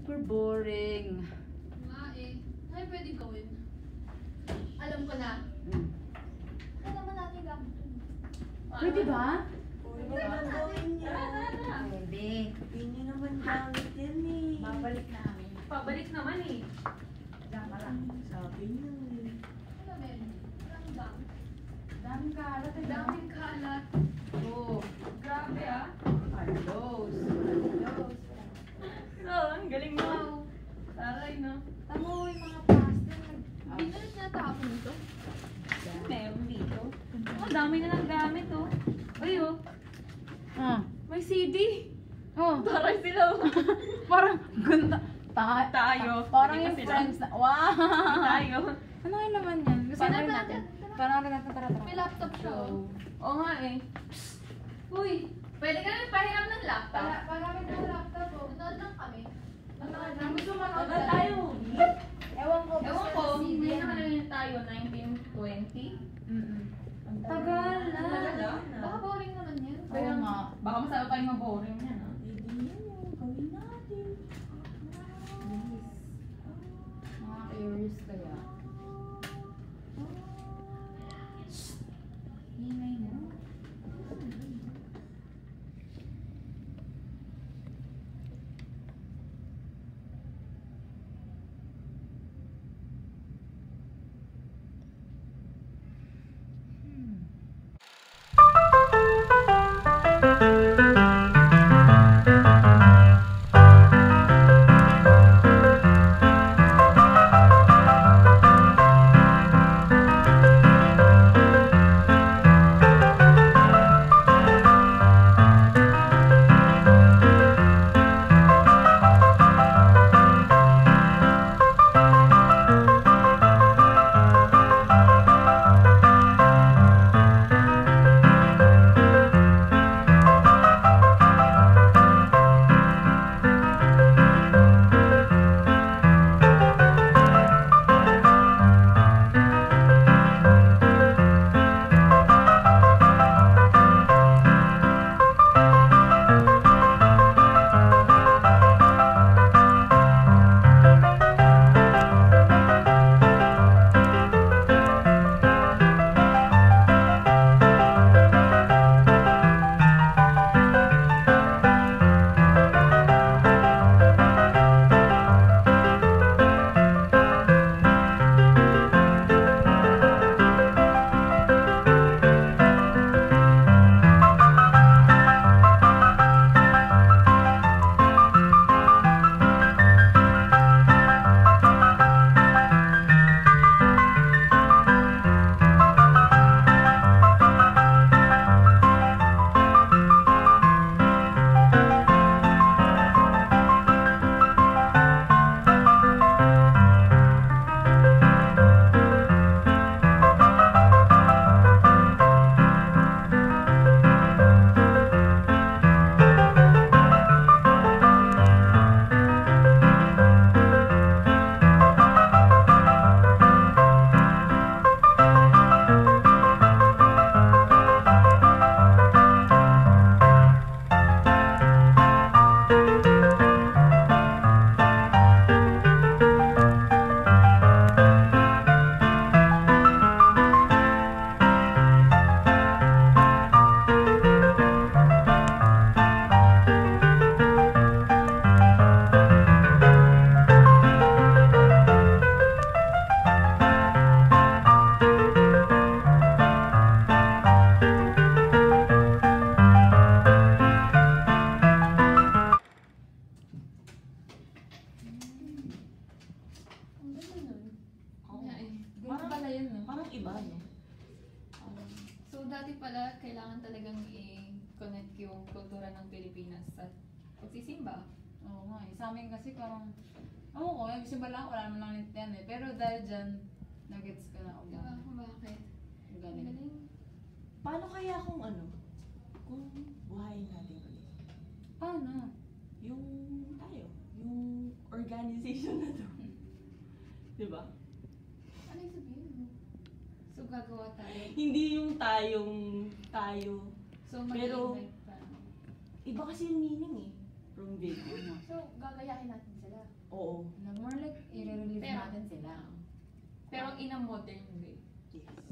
super boring. Nga eh. Ay, pwede gawin. Alam ko na. Ano naman natin gamit yun? Pwede ba? Pwede naman gawin niya. Pwede. Hindi naman gamit yan eh. Babalik namin. Pabalik naman eh. Diyan ka lang. Sabi niya eh. Ano meron? Walang gamit. Daming kalat eh. Daming kalat. Oh. Grabe ah. Carlos. Oh, ang galing mo. Wow. Taray no. Tama mo yung mga plastic. Binalit na tapon ito. Meron dito. Ang dami na ng gamit oh. Uy oh. Ah. May CD. Oh. Taray sila oh. Parang ganda. Tayo. Parang Hindi yung pa sila. friends na. Wow. Tayo. Ano yung laman yan? Gusto Panoorin rin natin. natin. Panoorin natin. Tara, tara. May laptop siya. oh. Oo nga eh. Uy! Pwede ka nang pahiram ng laptop. Pagamit ng laptop ko. Nanood lang kami. Nanood lang. Gusto manood Wala tayo. Ewan ko. Ewan basta ko, CD may yan. nakalagay tayo, 1920. Tagal na. Talaga? Baka boring naman yan. Kaya nga. Baka masaya tayo maboring yan ah. Pwede yan yung gawin natin. Mga curious kaya. Hinay mo. dati pala, kailangan talagang i-connect yung kultura ng Pilipinas sa pagsisimba. Oo nga eh. Sa amin kasi parang, ako ko, yung simba lang, wala naman lang yan eh. Pero dahil dyan, nag-gets ko na ako. Diba? Kung bakit? Ang Ang galing. galing. Paano kaya kung ano? Kung buhayin natin ulit? Paano? Yung tayo. Yung organization na to. Diba? Ano yung sabihin mo? So, gagawa tayo. Hindi yung tayong tayo. So, Pero- mag-invite pa. Iba kasi yung meaning eh. From video. So, gagayahin natin sila. Oo. Na more like, i-relieve Pero- natin sila. Pero in a modern way. Yes.